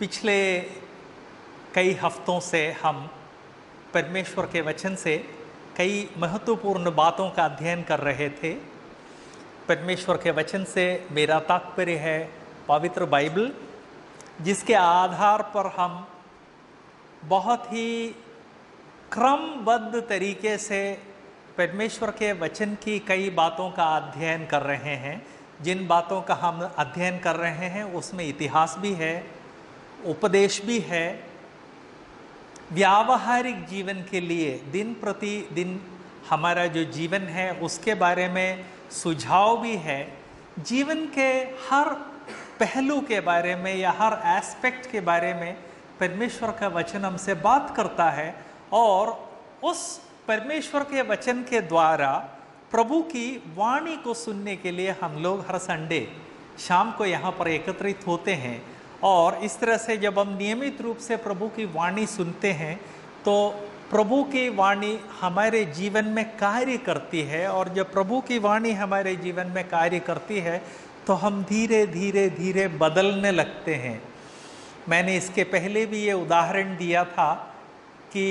पिछले कई हफ्तों से हम परमेश्वर के वचन से कई महत्वपूर्ण बातों का अध्ययन कर रहे थे। परमेश्वर के वचन से मेरा तात्पर्य है पवित्र बाइबल, जिसके आधार पर हम बहुत ही क्रमबद्ध तरीके से परमेश्वर के वचन की कई बातों का अध्ययन कर रहे हैं। जिन बातों का हम अध्ययन कर रहे हैं उसमें इतिहास भी है, उपदेश भी है, व्यावहारिक जीवन के लिए दिन प्रतिदिन हमारा जो जीवन है उसके बारे में सुझाव भी है। जीवन के हर पहलू के बारे में या हर एस्पेक्ट के बारे में परमेश्वर का वचन हमसे बात करता है, और उस परमेश्वर के वचन के द्वारा प्रभु की वाणी को सुनने के लिए हम लोग हर संडे शाम को यहाँ पर एकत्रित होते हैं। और इस तरह से जब हम नियमित रूप से प्रभु की वाणी सुनते हैं तो प्रभु की वाणी हमारे जीवन में कार्य करती है, और जब प्रभु की वाणी हमारे जीवन में कार्य करती है तो हम धीरे धीरे धीरे बदलने लगते हैं। मैंने इसके पहले भी ये उदाहरण दिया था कि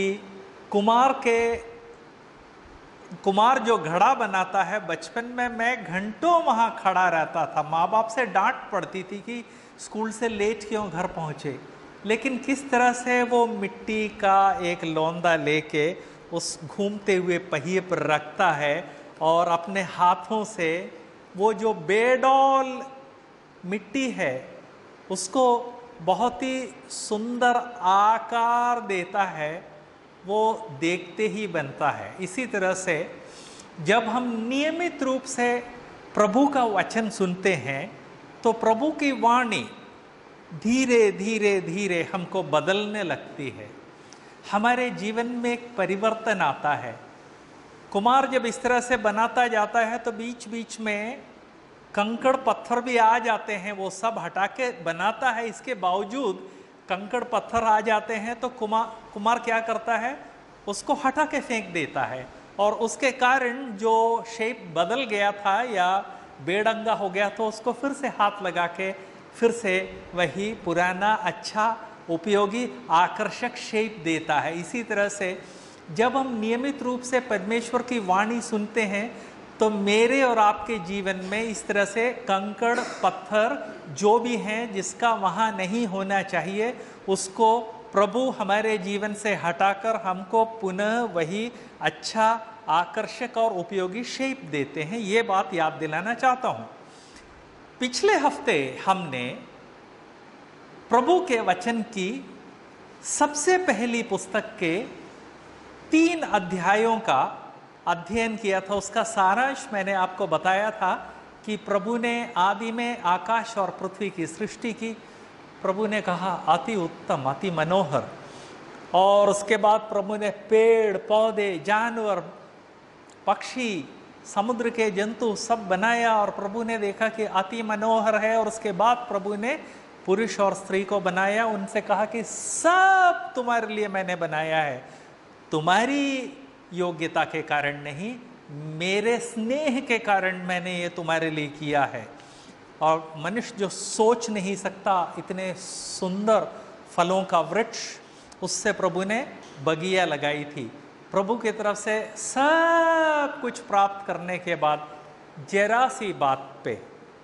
कुमार जो घड़ा बनाता है, बचपन में मैं घंटों वहाँ खड़ा रहता था। माँ बाप से डांट पड़ती थी कि स्कूल से लेट क्यों घर पहुँचे, लेकिन किस तरह से वो मिट्टी का एक लौंदा लेके उस घूमते हुए पहिए पर रखता है और अपने हाथों से वो जो बेडौल मिट्टी है उसको बहुत ही सुंदर आकार देता है, वो देखते ही बनता है। इसी तरह से जब हम नियमित रूप से प्रभु का वचन सुनते हैं तो प्रभु की वाणी धीरे धीरे धीरे हमको बदलने लगती है। हमारे जीवन में एक परिवर्तन आता है। कुमार जब इस तरह से बनाता जाता है तो बीच बीच में कंकड़ पत्थर भी आ जाते हैं, वो सब हटा के बनाता है। इसके बावजूद कंकड़ पत्थर आ जाते हैं तो कुमार क्या करता है, उसको हटा के फेंक देता है, और उसके कारण जो शेप बदल गया था या बेढंगा हो गया तो उसको फिर से हाथ लगा के फिर से वही पुराना अच्छा उपयोगी आकर्षक शेप देता है। इसी तरह से जब हम नियमित रूप से परमेश्वर की वाणी सुनते हैं तो मेरे और आपके जीवन में इस तरह से कंकड़ पत्थर जो भी हैं जिसका वहाँ नहीं होना चाहिए उसको प्रभु हमारे जीवन से हटाकर हमको पुनः वही अच्छा आकर्षक और उपयोगी शेप देते हैं। ये बात याद दिलाना चाहता हूँ। पिछले हफ्ते हमने प्रभु के वचन की सबसे पहली पुस्तक के 3 अध्यायों का अध्ययन किया था। उसका सारांश मैंने आपको बताया था कि प्रभु ने आदि में आकाश और पृथ्वी की सृष्टि की। प्रभु ने कहा अति उत्तम, अति मनोहर, और उसके बाद प्रभु ने पेड़ पौधे, जानवर, पक्षी, समुद्र के जंतु सब बनाया, और प्रभु ने देखा कि अति मनोहर है। और उसके बाद प्रभु ने पुरुष और स्त्री को बनाया। उनसे कहा कि सब तुम्हारे लिए मैंने बनाया है, तुम्हारी योग्यता के कारण नहीं, मेरे स्नेह के कारण मैंने ये तुम्हारे लिए किया है। और मनुष्य जो सोच नहीं सकता इतने सुंदर फलों का वृक्ष, उससे प्रभु ने बगिया लगाई थी। प्रभु की तरफ से सब कुछ प्राप्त करने के बाद जरा सी बात पे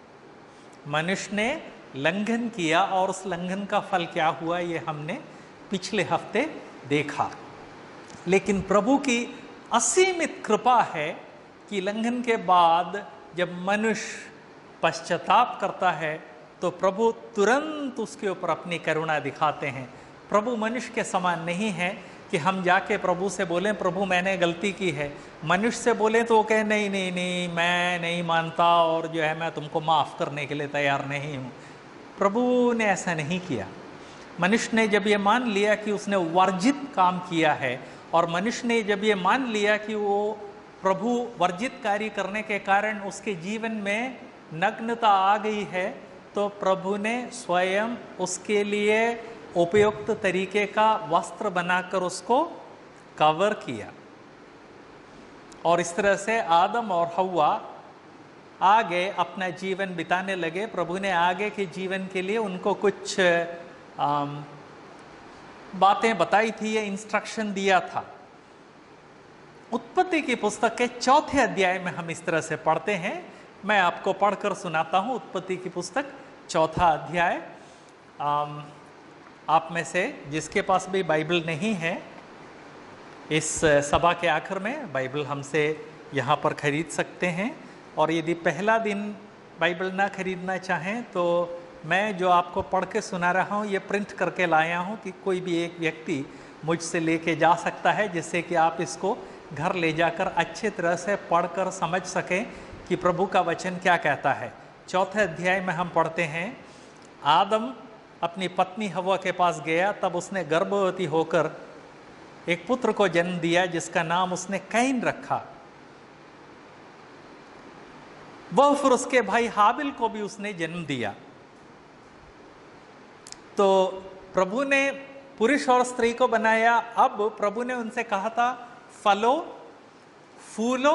मनुष्य ने लंघन किया, और उस लंघन का फल क्या हुआ ये हमने पिछले हफ्ते देखा। लेकिन प्रभु की असीमित कृपा है कि लंघन के बाद जब मनुष्य पश्चाताप करता है तो प्रभु तुरंत उसके ऊपर अपनी करुणा दिखाते हैं। प्रभु मनुष्य के समान नहीं है कि हम जाके प्रभु से बोलें प्रभु मैंने गलती की है। मनुष्य से बोलें तो वो कहे नहीं नहीं नहीं मैं नहीं मानता, और जो है मैं तुमको माफ़ करने के लिए तैयार नहीं हूँ। प्रभु ने ऐसा नहीं किया। मनुष्य ने जब ये मान लिया कि उसने वर्जित काम किया है, और मनुष्य ने जब ये मान लिया कि वो प्रभु वर्जित कार्य करने के कारण उसके जीवन में नग्नता आ गई है, तो प्रभु ने स्वयं उसके लिए उपयुक्त तरीके का वस्त्र बनाकर उसको कवर किया। और इस तरह से आदम और हव्वा आगे अपना जीवन बिताने लगे। प्रभु ने आगे के जीवन के लिए उनको कुछ बातें बताई थी, ये इंस्ट्रक्शन दिया था। उत्पत्ति की पुस्तक के 4थे अध्याय में हम इस तरह से पढ़ते हैं। मैं आपको पढ़कर सुनाता हूं। उत्पत्ति की पुस्तक 4था अध्याय। आप में से जिसके पास भी बाइबल नहीं है, इस सभा के आखिर में बाइबल हमसे यहाँ पर खरीद सकते हैं। और यदि पहला दिन बाइबल ना खरीदना चाहें तो मैं जो आपको पढ़ के सुना रहा हूँ ये प्रिंट करके लाया हूँ कि कोई भी एक व्यक्ति मुझसे लेके जा सकता है, जिससे कि आप इसको घर ले जाकर अच्छे तरह से पढ़कर समझ सकें कि प्रभु का वचन क्या कहता है। 4थे अध्याय में हम पढ़ते हैं, आदम अपनी पत्नी हवा के पास गया, तब उसने गर्भवती होकर एक पुत्र को जन्म दिया जिसका नाम उसने कैन रखा। वह फिर उसके भाई हाबिल को भी उसने जन्म दिया। तो प्रभु ने पुरुष और स्त्री को बनाया। अब प्रभु ने उनसे कहा था, फलो फूलो,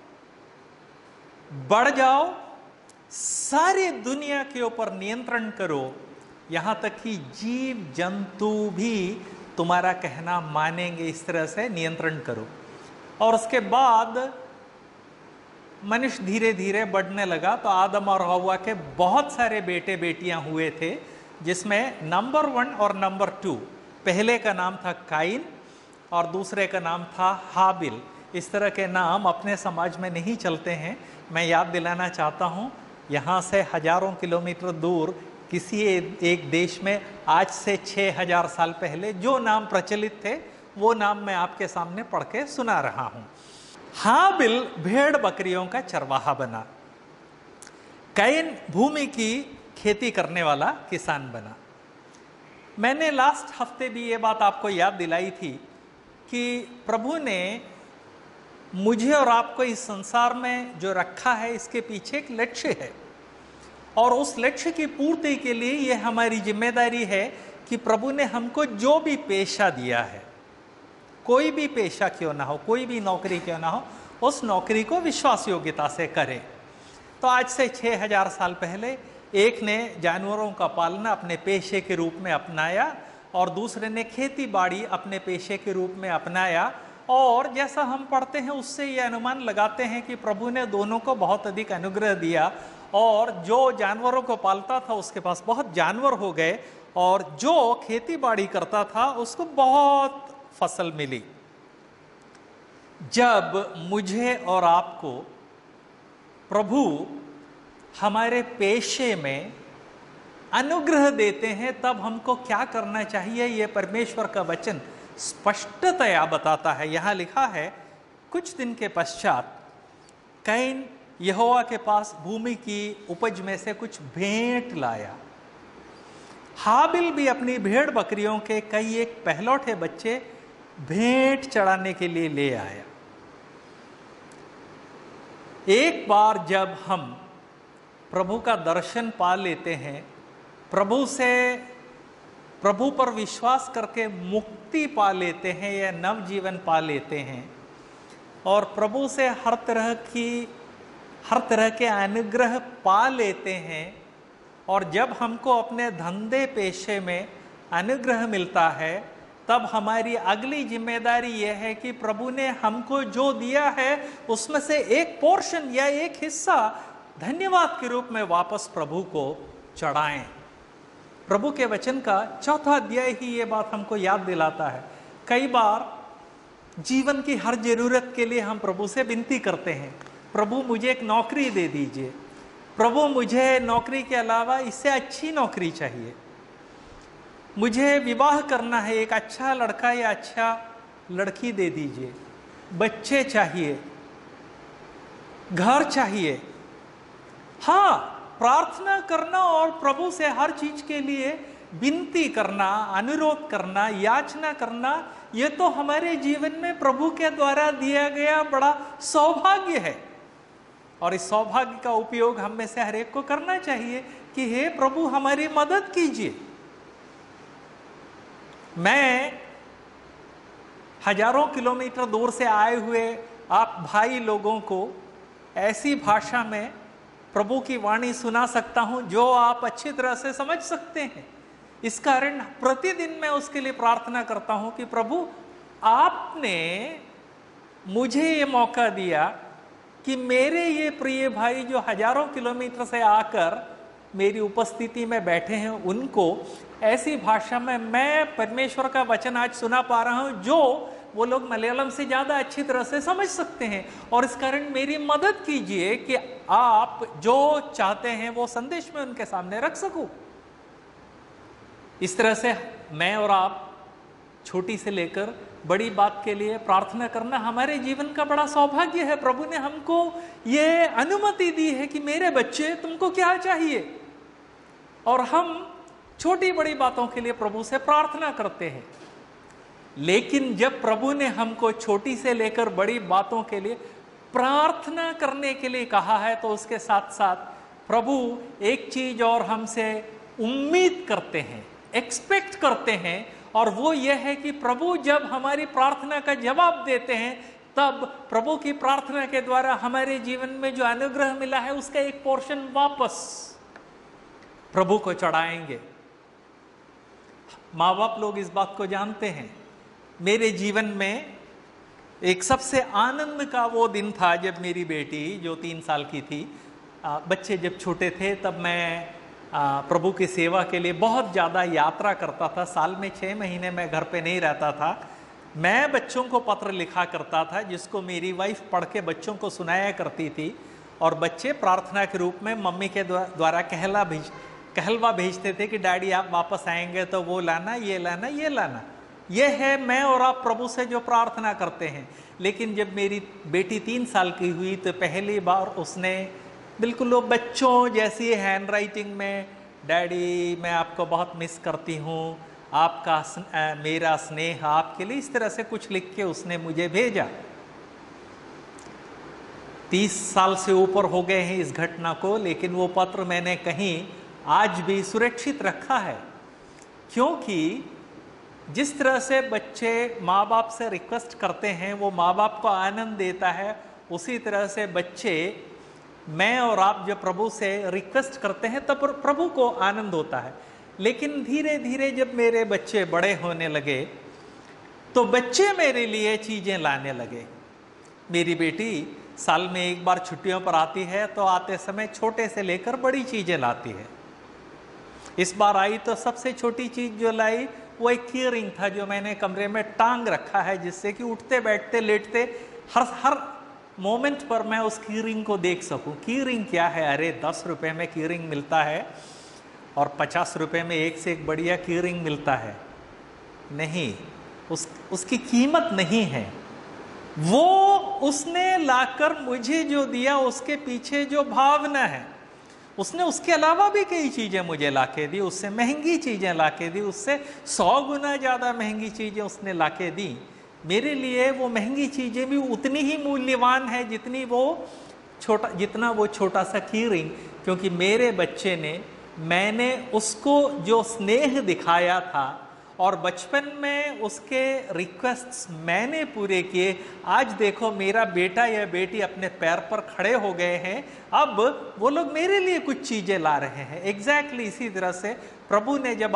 बढ़ जाओ, सारी दुनिया के ऊपर नियंत्रण करो, यहां तक कि जीव जंतु भी तुम्हारा कहना मानेंगे, इस तरह से नियंत्रण करो। और उसके बाद मनुष्य धीरे धीरे बढ़ने लगा। तो आदम और हव्वा के बहुत सारे बेटे बेटियां हुए थे, जिसमें नंबर 1 और नंबर 2, पहले का नाम था काइन और दूसरे का नाम था हाबिल। इस तरह के नाम अपने समाज में नहीं चलते हैं। मैं याद दिलाना चाहता हूँ, यहाँ से हजारों किलोमीटर दूर किसी एक देश में आज से 6000 साल पहले जो नाम प्रचलित थे वो नाम मैं आपके सामने पढ़ के सुना रहा हूँ। हाबिल भेड़ बकरियों का चरवाहा बना, कैन भूमि की खेती करने वाला किसान बना। मैंने लास्ट हफ्ते भी ये बात आपको याद दिलाई थी कि प्रभु ने मुझे और आपको इस संसार में जो रखा है, इसके पीछे एक लक्ष्य है और उस लक्ष्य की पूर्ति के लिए ये हमारी जिम्मेदारी है कि प्रभु ने हमको जो भी पेशा दिया है, कोई भी पेशा क्यों ना हो, कोई भी नौकरी क्यों ना हो, उस नौकरी को विश्वास योग्यता से करें। तो आज से 6000 साल पहले एक ने जानवरों का पालना अपने पेशे के रूप में अपनाया और दूसरे ने खेती बाड़ी अपने पेशे के रूप में अपनाया। और जैसा हम पढ़ते हैं उससे ये अनुमान लगाते हैं कि प्रभु ने दोनों को बहुत अधिक अनुग्रह दिया और जो जानवरों को पालता था उसके पास बहुत जानवर हो गए और जो खेती बाड़ी करता था उसको बहुत फसल मिली। जब मुझे और आपको प्रभु हमारे पेशे में अनुग्रह देते हैं तब हमको क्या करना चाहिए, यह परमेश्वर का वचन स्पष्टतया बताता है। यहां लिखा है, कुछ दिन के पश्चात कैन यहोवा के पास भूमि की उपज में से कुछ भेंट लाया। हाबिल भी अपनी भेड़ बकरियों के कई एक पहलौठे बच्चे भेंट चढ़ाने के लिए ले आया। एक बार जब हम प्रभु का दर्शन पा लेते हैं, प्रभु पर विश्वास करके मुक्ति पा लेते हैं या नव जीवन पा लेते हैं और प्रभु से हर तरह के अनुग्रह पा लेते हैं और जब हमको अपने धंधे पेशे में अनुग्रह मिलता है तब हमारी अगली जिम्मेदारी यह है कि प्रभु ने हमको जो दिया है उसमें से एक पोर्शन या एक हिस्सा धन्यवाद के रूप में वापस प्रभु को चढ़ाएं। प्रभु के वचन का 4था अध्याय ही ये बात हमको याद दिलाता है। कई बार जीवन की हर जरूरत के लिए हम प्रभु से विनती करते हैं, प्रभु मुझे एक नौकरी दे दीजिए, प्रभु मुझे नौकरी के अलावा इससे अच्छी नौकरी चाहिए, मुझे विवाह करना है, एक अच्छा लड़का या अच्छा लड़की दे दीजिए, बच्चे चाहिए, घर चाहिए। हाँ, प्रार्थना करना और प्रभु से हर चीज के लिए विनती करना, अनुरोध करना, याचना करना, ये तो हमारे जीवन में प्रभु के द्वारा दिया गया बड़ा सौभाग्य है और इस सौभाग्य का उपयोग हम में से हर एक को करना चाहिए कि हे प्रभु हमारी मदद कीजिए। मैं हजारों किलोमीटर दूर से आए हुए आप भाई लोगों को ऐसी भाषा में प्रभु की वाणी सुना सकता हूं जो आप अच्छी तरह से समझ सकते हैं। इस कारण प्रतिदिन मैं उसके लिए प्रार्थना करता हूं कि प्रभु आपने मुझे ये मौका दिया कि मेरे ये प्रिय भाई जो हजारों किलोमीटर से आकर मेरी उपस्थिति में बैठे हैं, उनको ऐसी भाषा में मैं परमेश्वर का वचन आज सुना पा रहा हूं जो वो लोग मलयालम से ज्यादा अच्छी तरह से समझ सकते हैं। और इस कारण मेरी मदद कीजिए कि आप जो चाहते हैं वो संदेश में उनके सामने रख सकूं। इस तरह से मैं और आप छोटी से लेकर बड़ी बात के लिए प्रार्थना करना हमारे जीवन का बड़ा सौभाग्य है। प्रभु ने हमको ये अनुमति दी है कि मेरे बच्चे तुमको क्या चाहिए, और हम छोटी बड़ी बातों के लिए प्रभु से प्रार्थना करते हैं। लेकिन जब प्रभु ने हमको छोटी से लेकर बड़ी बातों के लिए प्रार्थना करने के लिए कहा है, तो उसके साथ साथ प्रभु एक चीज और हमसे उम्मीद करते हैं, एक्सपेक्ट करते हैं, और वो ये है कि प्रभु जब हमारी प्रार्थना का जवाब देते हैं, तब प्रभु की प्रार्थना के द्वारा हमारे जीवन में जो अनुग्रह मिला है उसका एक पोर्शन वापस प्रभु को चढ़ाएंगे। माँ बाप लोग इस बात को जानते हैं। मेरे जीवन में एक सबसे आनंद का वो दिन था जब मेरी बेटी जो 3 साल की थी, बच्चे जब छोटे थे, तब मैं प्रभु की सेवा के लिए बहुत ज़्यादा यात्रा करता था। साल में 6 महीने मैं घर पे नहीं रहता था। मैं बच्चों को पत्र लिखा करता था जिसको मेरी वाइफ पढ़ के बच्चों को सुनाया करती थी, और बच्चे प्रार्थना के रूप में मम्मी के द्वारा कहलवा भेजते थे कि डैडी आप वापस आएंगे तो वो लाना, ये लाना, ये लाना। ये है मैं और आप प्रभु से जो प्रार्थना करते हैं। लेकिन जब मेरी बेटी 3 साल की हुई तो पहली बार उसने बिल्कुल वो बच्चों जैसी हैंड राइटिंग में, डैडी मैं आपको बहुत मिस करती हूँ, आपका मेरा स्नेह आपके लिए, इस तरह से कुछ लिख के उसने मुझे भेजा। 30 साल से ऊपर हो गए हैं इस घटना को, लेकिन वो पत्र मैंने कहीं आज भी सुरक्षित रखा है। क्योंकि जिस तरह से बच्चे माँ बाप से रिक्वेस्ट करते हैं वो माँ बाप को आनंद देता है, उसी तरह से बच्चे, मैं और आप जब प्रभु से रिक्वेस्ट करते हैं तब प्रभु को आनंद होता है। लेकिन धीरे धीरे जब मेरे बच्चे बड़े होने लगे तो बच्चे मेरे लिए चीज़ें लाने लगे। मेरी बेटी साल में एक बार छुट्टियों पर आती है, तो आते समय छोटे से लेकर बड़ी चीज़ें लाती है। इस बार आई तो सबसे छोटी चीज़ जो लाई वो एक की रिंग था जो मैंने कमरे में टांग रखा है, जिससे कि उठते बैठते लेटते हर मोमेंट पर मैं उस की रिंग को देख सकूं। की रिंग क्या है? अरे 10 रुपये में की रिंग मिलता है और 50 रुपये में एक से एक बढ़िया की रिंग मिलता है। नहीं, उसकी कीमत नहीं है। वो उसने लाकर मुझे जो दिया उसके पीछे जो भावना है, उसने उसके अलावा भी कई चीज़ें मुझे लाके दी, उससे महंगी चीज़ें लाके दी, उससे 100 गुना ज़्यादा महंगी चीज़ें उसने लाके दी। मेरे लिए वो महंगी चीज़ें भी उतनी ही मूल्यवान है जितना वो छोटा सा की रिंग। क्योंकि मेरे बच्चे ने, मैंने उसको जो स्नेह दिखाया था और बचपन में उसके रिक्वेस्ट्स मैंने पूरे किए, आज देखो मेरा बेटा या बेटी अपने पैर पर खड़े हो गए हैं। अब वो लोग मेरे लिए कुछ चीज़ें ला रहे हैं। एग्जैक्टली इसी तरह से प्रभु ने जब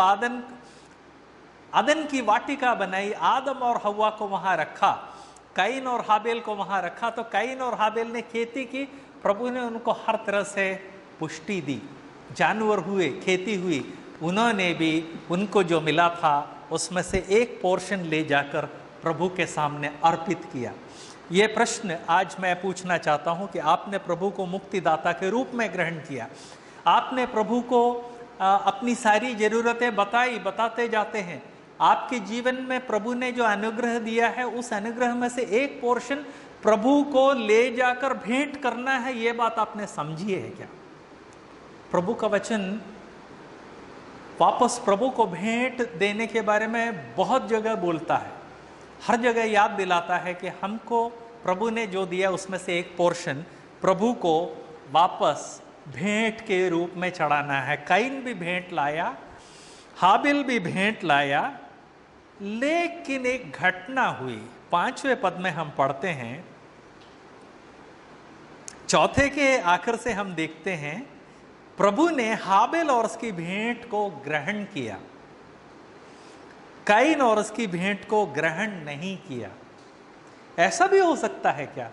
आदन की वाटिका बनाई, आदम और हव्वा को वहाँ रखा, कैन और हाबेल को वहाँ रखा, तो कैन और हाबेल ने खेती की, प्रभु ने उनको हर तरह से पुष्टि दी। जानवर हुए, खेती हुई, उन्होंने भी उनको जो मिला था उसमें से एक पोर्शन ले जाकर प्रभु के सामने अर्पित किया। ये प्रश्न आज मैं पूछना चाहता हूँ कि आपने प्रभु को मुक्तिदाता के रूप में ग्रहण किया, आपने प्रभु को अपनी सारी ज़रूरतें बताते जाते हैं, आपके जीवन में प्रभु ने जो अनुग्रह दिया है उस अनुग्रह में से एक पोर्शन प्रभु को ले जाकर भेंट करना है, ये बात आपने समझी है क्या? प्रभु का वचन वापस प्रभु को भेंट देने के बारे में बहुत जगह बोलता है, हर जगह याद दिलाता है कि हमको प्रभु ने जो दिया उसमें से एक पोर्शन प्रभु को वापस भेंट के रूप में चढ़ाना है। कैन भी भेंट लाया, हाबिल भी भेंट लाया, लेकिन एक घटना हुई। 5वें पद में हम पढ़ते हैं, 4 के आखिर से हम देखते हैं, प्रभु ने हाबिल और उसकी भेंट को ग्रहण किया। काइन और उसकी भेंट को ग्रहण नहीं किया। ऐसा भी हो सकता है क्या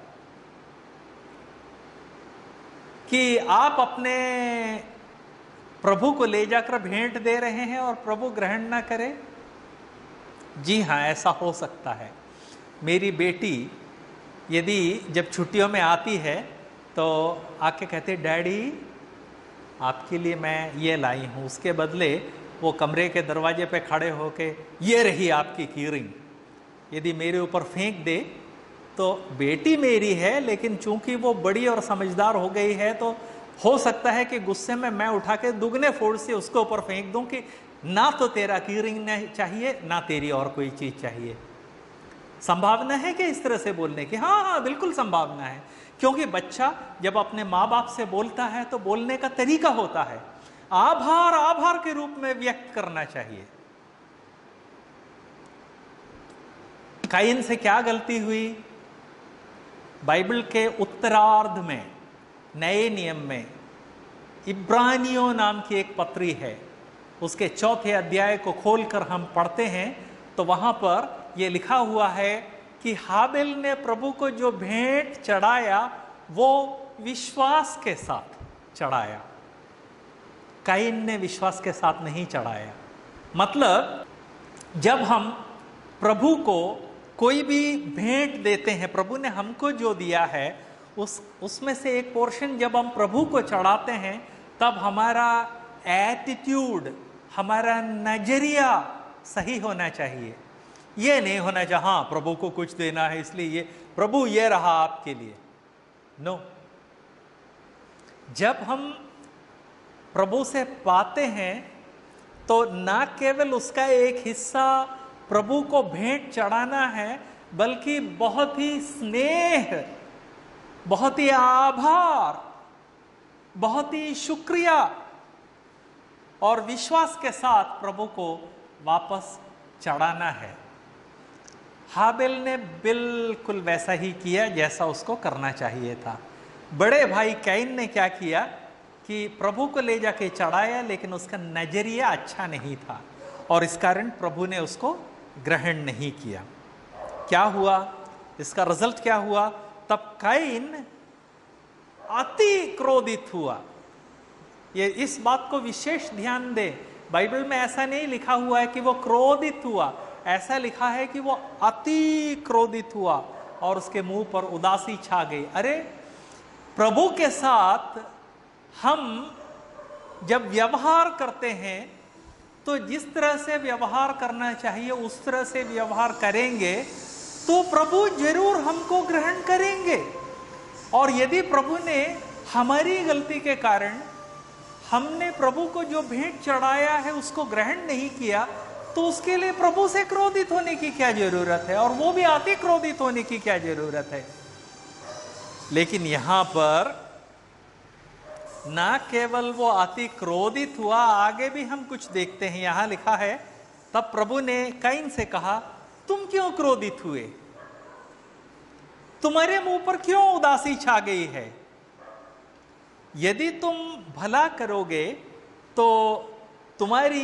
कि आप अपने प्रभु को ले जाकर भेंट दे रहे हैं और प्रभु ग्रहण ना करे? जी हाँ, ऐसा हो सकता है। मेरी बेटी यदि जब छुट्टियों में आती है तो आके कहती, डैडी आपके लिए मैं ये लाई हूँ। उसके बदले वो कमरे के दरवाजे पे खड़े होके, ये रही आपकी कीरिंग, यदि मेरे ऊपर फेंक दे तो बेटी मेरी है, लेकिन चूंकि वो बड़ी और समझदार हो गई है तो हो सकता है कि गुस्से में मैं उठा के दुगने फोर्स से उसके ऊपर फेंक दूं कि ना तो तेरा कीरिंग चाहिए ना तेरी और कोई चीज चाहिए। संभावना है कि इस तरह से बोलने की? हाँ हाँ, बिल्कुल संभावना है, क्योंकि बच्चा जब अपने माँ बाप से बोलता है तो बोलने का तरीका होता है, आभार आभार के रूप में व्यक्त करना चाहिए। काइन से क्या गलती हुई? बाइबल के उत्तरार्ध में, नए नियम में, इब्रानियों नाम की एक पत्री है, उसके 4 अध्याय को खोलकर हम पढ़ते हैं तो वहां पर यह लिखा हुआ है कि हाबिल ने प्रभु को जो भेंट चढ़ाया वो विश्वास के साथ चढ़ाया, काइन ने विश्वास के साथ नहीं चढ़ाया। मतलब जब हम प्रभु को कोई भी भेंट देते हैं, प्रभु ने हमको जो दिया है उसमें से एक पोर्शन जब हम प्रभु को चढ़ाते हैं तब हमारा एटीट्यूड, हमारा नजरिया सही होना चाहिए। ये नहीं होना चाहिए हाँ प्रभु को कुछ देना है इसलिए ये प्रभु ये रहा आपके लिए। नो, जब हम प्रभु से पाते हैं तो ना केवल उसका एक हिस्सा प्रभु को भेंट चढ़ाना है, बल्कि बहुत ही स्नेह, बहुत ही आभार, बहुत ही शुक्रिया और विश्वास के साथ प्रभु को वापस चढ़ाना है। हाबिल ने बिल्कुल वैसा ही किया जैसा उसको करना चाहिए था। बड़े भाई कैन ने क्या किया कि प्रभु को ले जाके चढ़ाया, लेकिन उसका नजरिया अच्छा नहीं था और इस कारण प्रभु ने उसको ग्रहण नहीं किया। क्या हुआ? इसका रिजल्ट क्या हुआ? तब कैन अति क्रोधित हुआ। ये इस बात को विशेष ध्यान दे, बाइबल में ऐसा नहीं लिखा हुआ है कि वो क्रोधित हुआ, ऐसा लिखा है कि वो अति क्रोधित हुआ और उसके मुंह पर उदासी छा गई। अरे, प्रभु के साथ हम जब व्यवहार करते हैं तो जिस तरह से व्यवहार करना चाहिए उस तरह से व्यवहार करेंगे तो प्रभु जरूर हमको ग्रहण करेंगे। और यदि प्रभु ने हमारी गलती के कारण हमने प्रभु को जो भेंट चढ़ाया है उसको ग्रहण नहीं किया, तो उसके लिए प्रभु से क्रोधित होने की क्या जरूरत है, और वो भी अति क्रोधित होने की क्या जरूरत है। लेकिन यहां पर ना केवल वो अति क्रोधित हुआ, आगे भी हम कुछ देखते हैं। यहां लिखा है, तब प्रभु ने कैन से कहा, तुम क्यों क्रोधित हुए? तुम्हारे मुंह पर क्यों उदासी छा गई है? यदि तुम भला करोगे तो तुम्हारी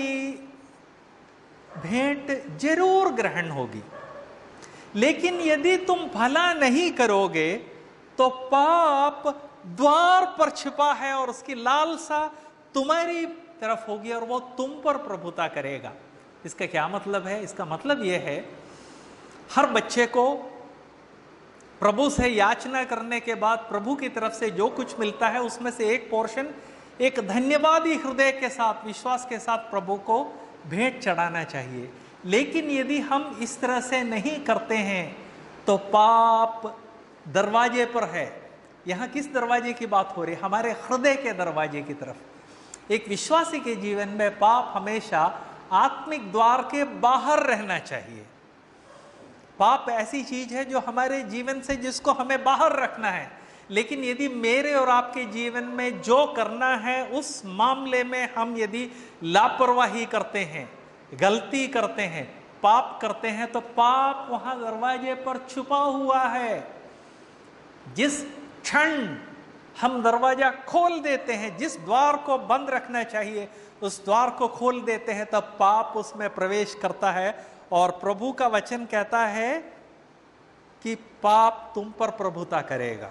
भेंट जरूर ग्रहण होगी, लेकिन यदि तुम भला नहीं करोगे तो पाप द्वार पर छिपा है और उसकी लालसा तुम्हारी तरफ होगी और वो तुम पर प्रभुता करेगा। इसका क्या मतलब है? इसका मतलब यह है, हर बच्चे को प्रभु से याचना करने के बाद प्रभु की तरफ से जो कुछ मिलता है उसमें से एक पोर्शन एक धन्यवादी हृदय के साथ, विश्वास के साथ प्रभु को भेंट चढ़ाना चाहिए। लेकिन यदि हम इस तरह से नहीं करते हैं तो पाप दरवाजे पर है। यहां किस दरवाजे की बात हो रही है? हमारे हृदय के दरवाजे की तरफ। एक विश्वासी के जीवन में पाप हमेशा आत्मिक द्वार के बाहर रहना चाहिए। पाप ऐसी चीज है जो हमारे जीवन से, जिसको हमें बाहर रखना है। लेकिन यदि मेरे और आपके जीवन में जो करना है उस मामले में हम यदि लापरवाही करते हैं, गलती करते हैं, पाप करते हैं, तो पाप वहां दरवाजे पर छुपा हुआ है। जिस क्षण हम दरवाजा खोल देते हैं, जिस द्वार को बंद रखना चाहिए उस द्वार को खोल देते हैं तब पाप उसमें प्रवेश करता है, और प्रभु का वचन कहता है कि पाप तुम पर प्रभुता करेगा।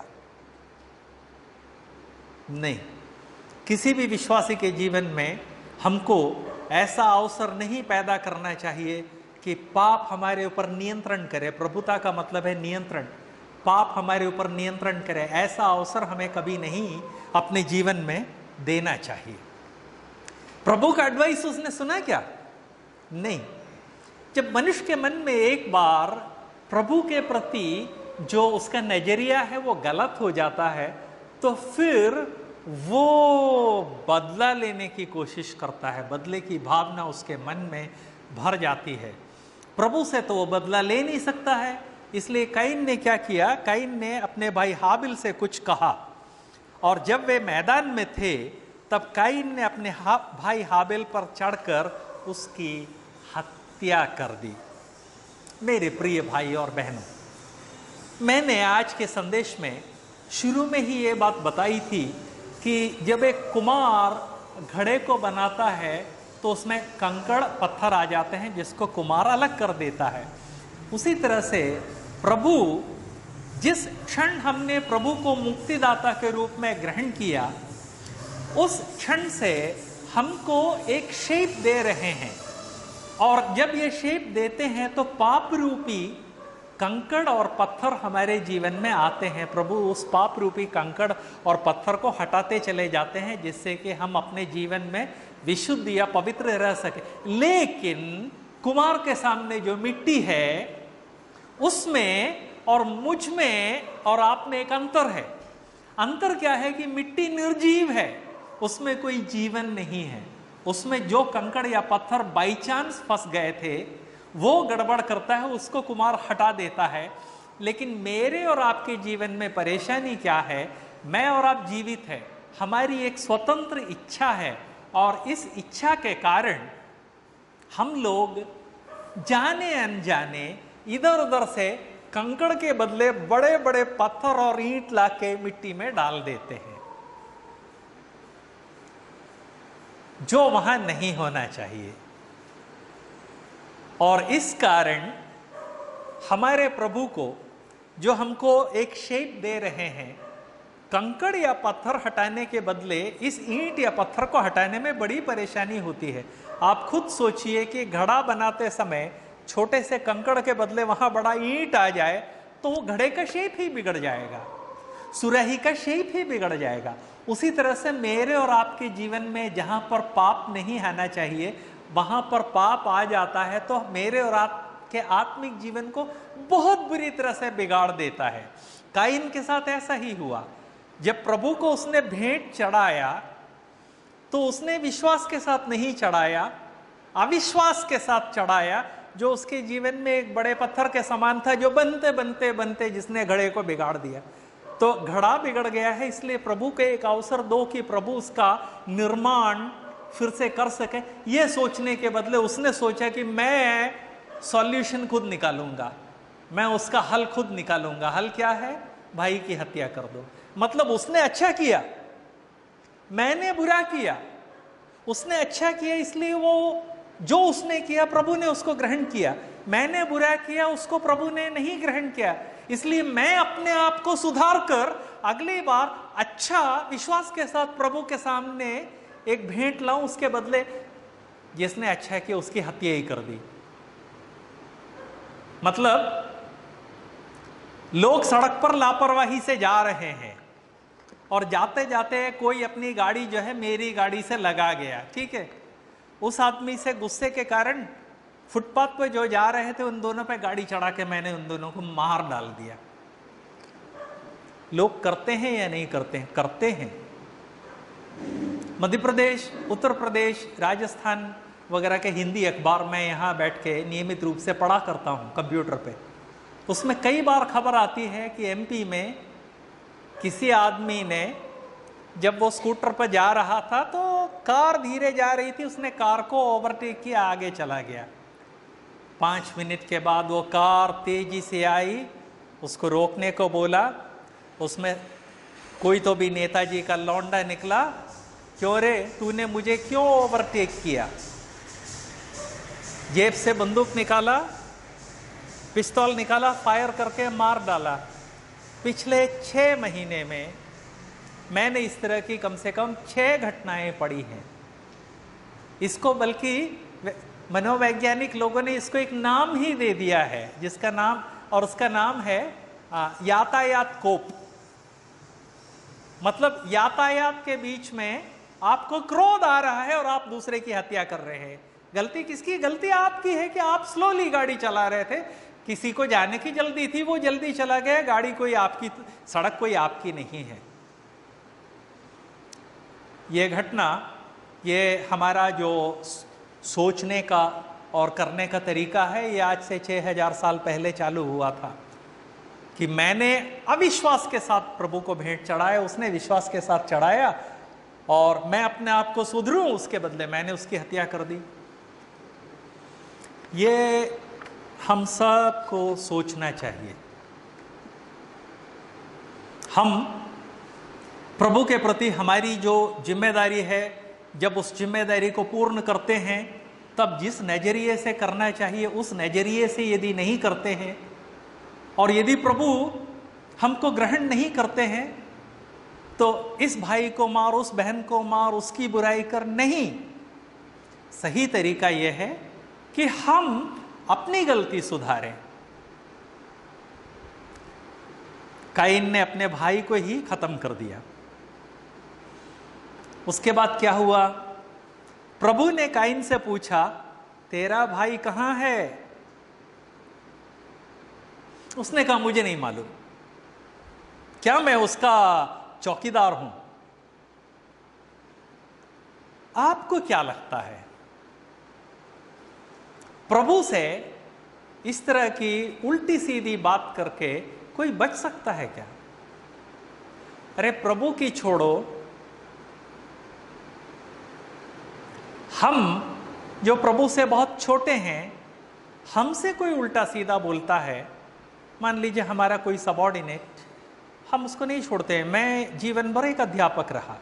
नहीं, किसी भी विश्वासी के जीवन में हमको ऐसा अवसर नहीं पैदा करना चाहिए कि पाप हमारे ऊपर नियंत्रण करे। प्रभुता का मतलब है नियंत्रण, पाप हमारे ऊपर नियंत्रण करे, ऐसा अवसर हमें कभी नहीं अपने जीवन में देना चाहिए। प्रभु का एडवाइस उसने सुना क्या? नहीं। जब मनुष्य के मन में एक बार प्रभु के प्रति जो उसका नजरिया है वो गलत हो जाता है, तो फिर वो बदला लेने की कोशिश करता है, बदले की भावना उसके मन में भर जाती है। प्रभु से तो वो बदला ले नहीं सकता है, इसलिए कैन ने क्या किया? कैन ने अपने भाई हाबिल से कुछ कहा, और जब वे मैदान में थे तब कैन ने अपने भाई हाबिल पर चढ़कर उसकी हत्या कर दी। मेरे प्रिय भाई और बहनों, मैंने आज के संदेश में शुरू में ही ये बात बताई थी कि जब एक कुम्हार घड़े को बनाता है तो उसमें कंकड़ पत्थर आ जाते हैं जिसको कुम्हार अलग कर देता है। उसी तरह से प्रभु, जिस क्षण हमने प्रभु को मुक्तिदाता के रूप में ग्रहण किया, उस क्षण से हमको एक शेप दे रहे हैं, और जब ये शेप देते हैं तो पाप रूपी कंकड़ और पत्थर हमारे जीवन में आते हैं। प्रभु उस पाप रूपी कंकड़ और पत्थर को हटाते चले जाते हैं जिससे कि हम अपने जीवन में विशुद्ध या पवित्र रह सके। लेकिन कुम्हार के सामने जो मिट्टी है उसमें और मुझ में और आप में एक अंतर है। अंतर क्या है कि मिट्टी निर्जीव है, उसमें कोई जीवन नहीं है। उसमें जो कंकड़ या पत्थर बाई चांस फंस गए थे वो गड़बड़ करता है, उसको कुम्हार हटा देता है। लेकिन मेरे और आपके जीवन में परेशानी क्या है? मैं और आप जीवित है, हमारी एक स्वतंत्र इच्छा है, और इस इच्छा के कारण हम लोग जाने अनजाने इधर उधर से कंकड़ के बदले बड़े बड़े पत्थर और ईंट लाके मिट्टी में डाल देते हैं, जो वहां नहीं होना चाहिए। और इस कारण हमारे प्रभु को, जो हमको एक शेप दे रहे हैं, कंकड़ या पत्थर हटाने के बदले इस ईंट या पत्थर को हटाने में बड़ी परेशानी होती है। आप खुद सोचिए कि घड़ा बनाते समय छोटे से कंकड़ के बदले वहां बड़ा ईंट आ जाए तो वो घड़े का शेप ही बिगड़ जाएगा, सुराही का शेप ही बिगड़ जाएगा। उसी तरह से मेरे और आपके जीवन में जहां पर पाप नहीं आना चाहिए वहां पर पाप आ जाता है, तो मेरे और आपके आत्मिक जीवन को बहुत बुरी तरह से बिगाड़ देता है। काइन के साथ ऐसा ही हुआ। जब प्रभु को उसने भेंट चढ़ाया तो उसने विश्वास के साथ नहीं चढ़ाया, अविश्वास के साथ चढ़ाया, जो उसके जीवन में एक बड़े पत्थर के समान था, जो बनते बनते बनते जिसने घड़े को बिगाड़ दिया। तो घड़ा बिगड़ गया है, इसलिए प्रभु के एक अवसर दो कि प्रभु उसका निर्माण फिर से कर सके। ये सोचने के बदले उसने सोचा कि मैं सॉल्यूशन खुद निकालूंगा, मैं उसका हल खुद निकालूंगा। हल क्या है? भाई की हत्या कर दो। मतलब उसने अच्छा किया, मैंने बुरा किया। उसने अच्छा किया इसलिए वो जो उसने किया प्रभु ने उसको ग्रहण किया। मैंने बुरा किया, उसको प्रभु ने नहीं ग्रहण किया। इसलिए मैं अपने आप को सुधार कर अगली बार अच्छा विश्वास के साथ प्रभु के सामने एक भेंट लाऊं, उसके बदले जिसने अच्छा किया उसकी हत्या ही कर दी। मतलब लोग सड़क पर लापरवाही से जा रहे हैं और जाते जाते कोई अपनी गाड़ी जो है मेरी गाड़ी से लगा गया, ठीक है। उस आदमी से गुस्से के कारण फुटपाथ पे जो जा रहे थे उन दोनों पे गाड़ी चढ़ा के मैंने उन दोनों को मार डाल दिया। लोग करते हैं या नहीं करते हैं? करते हैं। मध्य प्रदेश, उत्तर प्रदेश, राजस्थान वगैरह के हिंदी अखबार मैं यहाँ बैठ के नियमित रूप से पढ़ा करता हूँ कंप्यूटर पे। उसमें कई बार खबर आती है कि एमपी में किसी आदमी ने, जब वो स्कूटर पर जा रहा था तो कार धीरे जा रही थी, उसने कार को ओवरटेक किया, आगे चला गया। 5 मिनट के बाद वो कार तेजी से आई, उसको रोकने को बोला। उसमें कोई तो भी नेताजी का लौंडा निकला, क्यों रे, तूने मुझे क्यों ओवरटेक किया? जेब से बंदूक निकाला, पिस्तौल निकाला, फायर करके मार डाला। पिछले 6 महीने में मैंने इस तरह की कम से कम 6 घटनाएं पढ़ी हैं। इसको बल्कि मनोवैज्ञानिक लोगों ने इसको एक नाम ही दे दिया है, जिसका नाम, और उसका नाम है यातायात कोप। मतलब यातायात के बीच में आपको क्रोध आ रहा है और आप दूसरे की हत्या कर रहे हैं। गलती किसकी? गलती आपकी है कि आप स्लोली गाड़ी चला रहे थे। किसी को जाने की जल्दी थी, वो जल्दी चला गया। गाड़ी कोई आपकी, सड़क कोई आपकी नहीं है। ये घटना, ये हमारा जो सोचने का और करने का तरीका है, ये आज से 6000 साल पहले चालू हुआ था कि मैंने अविश्वास के साथ प्रभु को भेंट चढ़ाया, उसने विश्वास के साथ चढ़ाया, और मैं अपने आप को सुधरूं, उसके बदले मैंने उसकी हत्या कर दी। ये हम सबको सोचना चाहिए। हम प्रभु के प्रति हमारी जो जिम्मेदारी है, जब उस जिम्मेदारी को पूर्ण करते हैं, तब जिस नजरिए से करना चाहिए उस नजरिए से यदि नहीं करते हैं, और यदि प्रभु हमको ग्रहण नहीं करते हैं, तो इस भाई को मार, उस बहन को मार, उसकी बुराई कर, नहीं। सही तरीका यह है कि हम अपनी गलती सुधारें। काइन ने अपने भाई को ही खत्म कर दिया। उसके बाद क्या हुआ? प्रभु ने काइन से पूछा, तेरा भाई कहां है? उसने कहा, मुझे नहीं मालूम। क्या मैं उसका चौकीदार हूं? आपको क्या लगता है, प्रभु से इस तरह की उल्टी सीधी बात करके कोई बच सकता है क्या? अरे प्रभु की छोड़ो, हम जो प्रभु से बहुत छोटे हैं, हमसे कोई उल्टा सीधा बोलता है, मान लीजिए हमारा कोई सबॉर्डिनेट, हम उसको नहीं छोड़ते हैं। मैं जीवन भर एक अध्यापक रहा।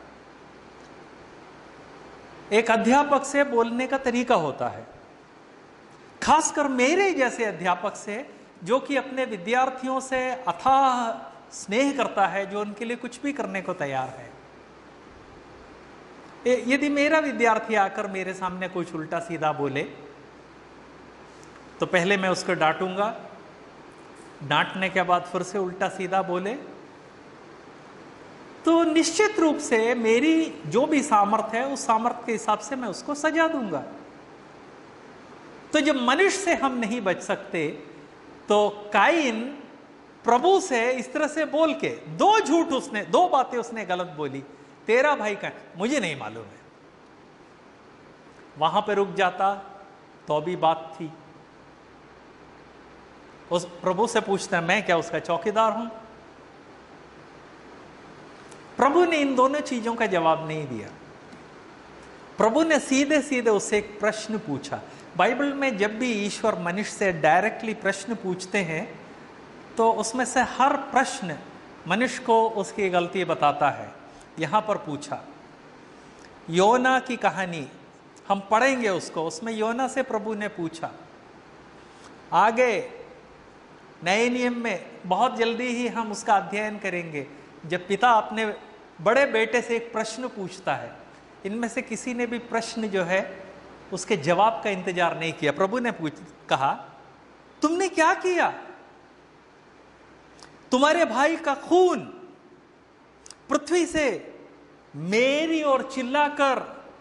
एक अध्यापक से बोलने का तरीका होता है, खासकर मेरे जैसे अध्यापक से, जो कि अपने विद्यार्थियों से अथाह स्नेह करता है, जो उनके लिए कुछ भी करने को तैयार है। यदि मेरा विद्यार्थी आकर मेरे सामने कुछ उल्टा सीधा बोले, तो पहले मैं उसको डांटूंगा, डांटने के बाद फिर से उल्टा सीधा बोले, तो निश्चित रूप से मेरी जो भी सामर्थ्य है, उस सामर्थ्य के हिसाब से मैं उसको सजा दूंगा। तो जब मनुष्य से हम नहीं बच सकते, तो काइन प्रभु से इस तरह से बोल के दो बातें उसने गलत बोली। तेरा भाई का, मुझे नहीं मालूम है। वहां पे रुक जाता तो भी बात थी। उस प्रभु से पूछता, मैं क्या उसका चौकीदार हूं? प्रभु ने इन दोनों चीजों का जवाब नहीं दिया। प्रभु ने सीधे सीधे उससे एक प्रश्न पूछा। बाइबल में जब भी ईश्वर मनुष्य से डायरेक्टली प्रश्न पूछते हैं, तो उसमें से हर प्रश्न मनुष्य को उसकी गलती बताता है। यहां पर पूछा, योना की कहानी हम पढ़ेंगे उसको, उसमें योना से प्रभु ने पूछा। आगे नए नियम में बहुत जल्दी ही हम उसका अध्ययन करेंगे, जब पिता अपने बड़े बेटे से एक प्रश्न पूछता है। इनमें से किसी ने भी प्रश्न जो है उसके जवाब का इंतजार नहीं किया। प्रभु ने कहा, तुमने क्या किया? तुम्हारे भाई का खून पृथ्वी से मेरी ओर चिल्लाकर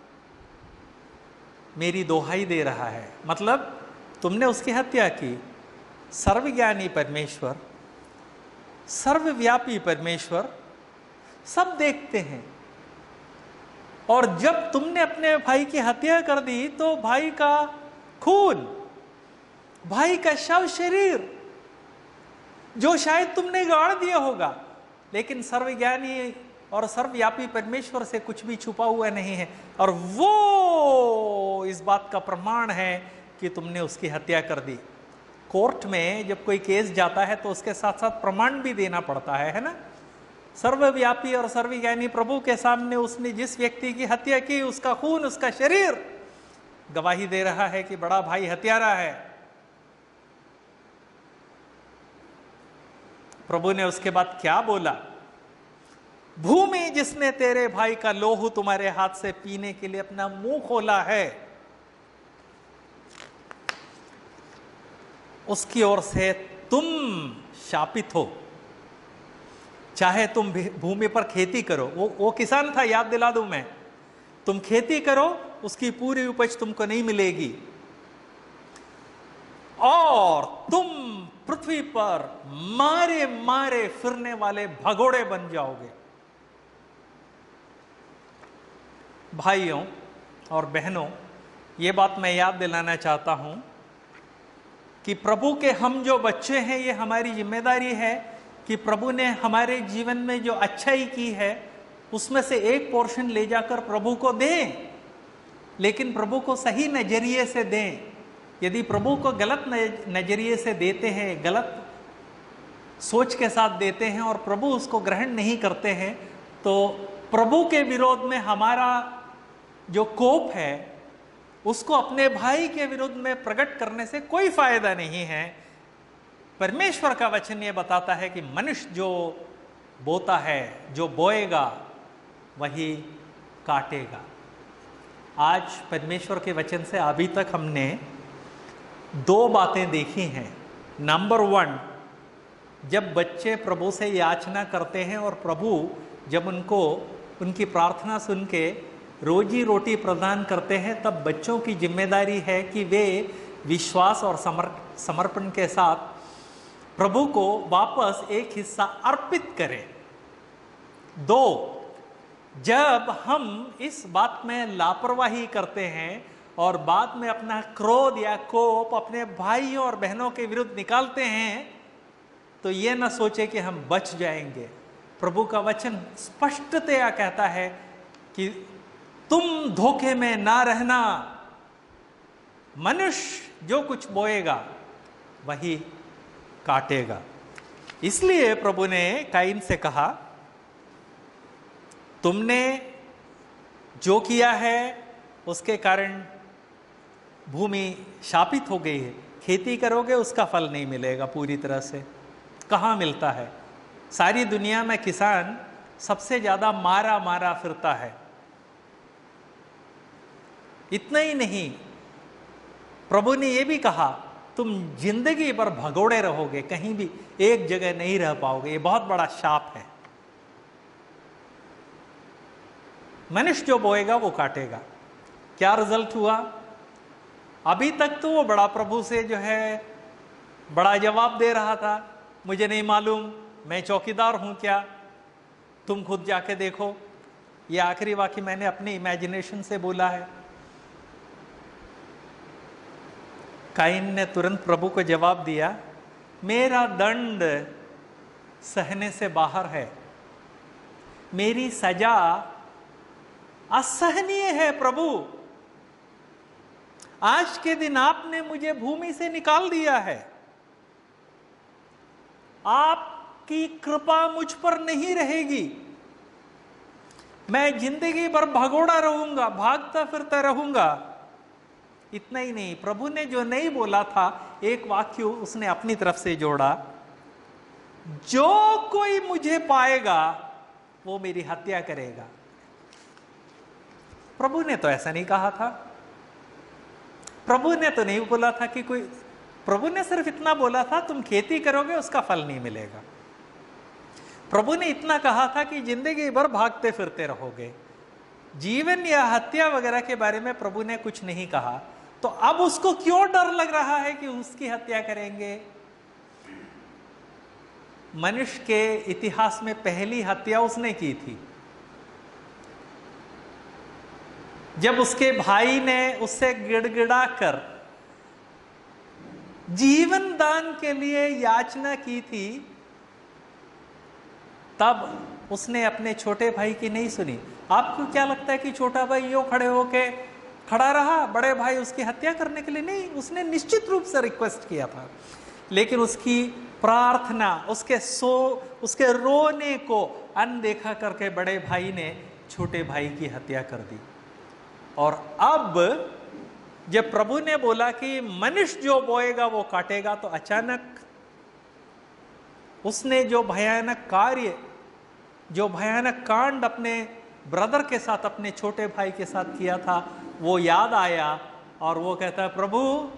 मेरी दोहाई दे रहा है। मतलब तुमने उसकी हत्या की। सर्वज्ञानी परमेश्वर, सर्वव्यापी परमेश्वर सब देखते हैं, और जब तुमने अपने भाई की हत्या कर दी, तो भाई का खून, भाई का शव शरीर, जो शायद तुमने गाड़ दिया होगा, लेकिन सर्वज्ञानी और सर्वव्यापी परमेश्वर से कुछ भी छुपा हुआ नहीं है, और वो इस बात का प्रमाण है कि तुमने उसकी हत्या कर दी। कोर्ट में जब कोई केस जाता है तो उसके साथ साथ प्रमाण भी देना पड़ता है ना? सर्वव्यापी और सर्वज्ञानी प्रभु के सामने उसने जिस व्यक्ति की हत्या की, उसका खून, उसका शरीर गवाही दे रहा है कि बड़ा भाई हत्यारा है। प्रभु ने उसके बाद क्या बोला? भूमि जिसने तेरे भाई का लोहू तुम्हारे हाथ से पीने के लिए अपना मुंह खोला है, उसकी ओर से तुम शापित हो। चाहे तुम भूमि पर खेती करो, वो किसान था, याद दिला दूं मैं, तुम खेती करो, उसकी पूरी उपज तुमको नहीं मिलेगी, और तुम पृथ्वी पर मारे मारे फिरने वाले भगोड़े बन जाओगे। भाइयों और बहनों, ये बात मैं याद दिलाना चाहता हूं कि प्रभु के हम जो बच्चे हैं, ये हमारी जिम्मेदारी है कि प्रभु ने हमारे जीवन में जो अच्छाई की है उसमें से एक पोर्शन ले जाकर प्रभु को दें, लेकिन प्रभु को सही नजरिए से दें। यदि प्रभु को गलत नजरिए से देते हैं, गलत सोच के साथ देते हैं और प्रभु उसको ग्रहण नहीं करते हैं, तो प्रभु के विरोध में हमारा जो कोप है उसको अपने भाई के विरुद्ध में प्रकट करने से कोई फायदा नहीं है। परमेश्वर का वचन ये बताता है कि मनुष्य जो बोता है, जो बोएगा वही काटेगा। आज परमेश्वर के वचन से अभी तक हमने दो बातें देखी हैं। नंबर 1, जब बच्चे प्रभु से याचना करते हैं और प्रभु जब उनको उनकी प्रार्थना सुन के रोजी रोटी प्रदान करते हैं, तब बच्चों की जिम्मेदारी है कि वे विश्वास और समर्पण के साथ प्रभु को वापस एक हिस्सा अर्पित करें। 2, जब हम इस बात में लापरवाही करते हैं और बाद में अपना क्रोध या कोप अपने भाइयों और बहनों के विरुद्ध निकालते हैं, तो ये न सोचे कि हम बच जाएंगे। प्रभु का वचन स्पष्टतया कहता है कि तुम धोखे में ना रहना। मनुष्य जो कुछ बोएगा वही काटेगा। इसलिए प्रभु ने काइन से कहा, तुमने जो किया है उसके कारण भूमि शापित हो गई है। खेती करोगे उसका फल नहीं मिलेगा पूरी तरह से। कहाँ मिलता है? सारी दुनिया में किसान सबसे ज्यादा मारा मारा फिरता है। इतना ही नहीं, प्रभु ने यह भी कहा, तुम जिंदगी भर भगोड़े रहोगे, कहीं भी एक जगह नहीं रह पाओगे। ये बहुत बड़ा शाप है। मनुष्य जो बोएगा वो काटेगा। क्या रिजल्ट हुआ? अभी तक तो वो बड़ा प्रभु से जो है बड़ा जवाब दे रहा था, मुझे नहीं मालूम, मैं चौकीदार हूं क्या, तुम खुद जाके देखो। ये आखिरी वाक्य मैंने अपनी इमेजिनेशन से बोला है। काइन ने तुरंत प्रभु को जवाब दिया, मेरा दंड सहने से बाहर है, मेरी सजा असहनीय है प्रभु। आज के दिन आपने मुझे भूमि से निकाल दिया है, आपकी कृपा मुझ पर नहीं रहेगी, मैं जिंदगी भर भगोड़ा रहूंगा, भागता फिरता रहूंगा। इतना ही नहीं, प्रभु ने जो नहीं बोला था, एक वाक्य उसने अपनी तरफ से जोड़ा, जो कोई मुझे पाएगा वो मेरी हत्या करेगा। प्रभु ने तो ऐसा नहीं कहा था। प्रभु ने तो नहीं बोला था कि कोई, प्रभु ने सिर्फ इतना बोला था, तुम खेती करोगे उसका फल नहीं मिलेगा। प्रभु ने इतना कहा था कि जिंदगी भर भागते फिरते रहोगे। जीवन या हत्या वगैरह के बारे में प्रभु ने कुछ नहीं कहा। तो अब उसको क्यों डर लग रहा है कि उसकी हत्या करेंगे? मनुष्य के इतिहास में पहली हत्या उसने की थी, जब उसके भाई ने उससे गिड़गिड़ा कर जीवन दान के लिए याचना की थी, तब उसने अपने छोटे भाई की नहीं सुनी। आपको क्या लगता है कि छोटा भाई यो खड़े होके खड़ा रहा, बड़े भाई उसकी हत्या करने के लिए? नहीं, उसने निश्चित रूप से रिक्वेस्ट किया था, लेकिन उसकी प्रार्थना, उसके रोने को अनदेखा करके बड़े भाई ने छोटे भाई की हत्या कर दी। और अब जब प्रभु ने बोला कि मनुष्य जो बोएगा वो काटेगा, तो अचानक उसने जो भयानक कार्य, जो भयानक कांड अपने ब्रदर के साथ, अपने छोटे भाई के साथ किया था, वो याद आया और वो कहता है, प्रभु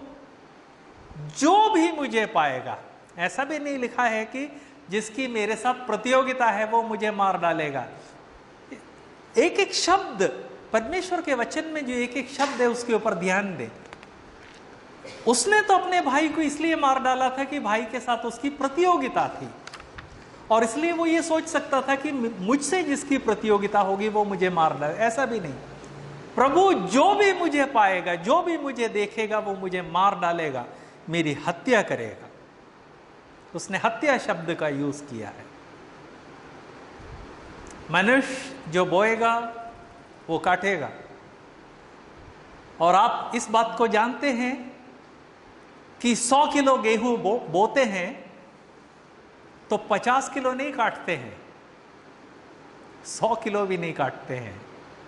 जो भी मुझे पाएगा, ऐसा भी नहीं लिखा है कि जिसकी मेरे साथ प्रतियोगिता है वो मुझे मार डालेगा। एक एक शब्द परमेश्वर के वचन में जो एक एक शब्द है उसके ऊपर ध्यान दे। उसने तो अपने भाई को इसलिए मार डाला था कि भाई के साथ उसकी प्रतियोगिता थी, और इसलिए वो ये सोच सकता था कि मुझसे जिसकी प्रतियोगिता होगी वो मुझे मार डाले। ऐसा भी नहीं, प्रभु जो भी मुझे पाएगा, जो भी मुझे देखेगा वो मुझे मार डालेगा, मेरी हत्या करेगा। उसने हत्या शब्द का यूज किया है। मनुष्य जो बोएगा वो काटेगा। और आप इस बात को जानते हैं कि 100 किलो गेहूं बोते हैं तो 50 किलो नहीं काटते हैं, 100 किलो भी नहीं काटते हैं।